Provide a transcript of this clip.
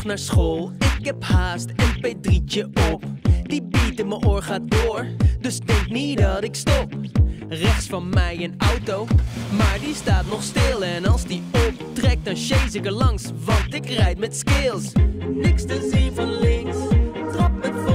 naar school, ik heb haast, mp3'tje op. Die beat in mijn oor gaat door, dus denk niet dat ik stop. Rechts van mij een auto, maar die staat nog stil. En als die optrekt, dan chase ik er langs, want ik rijd met skills. Niks te zien van links, trap met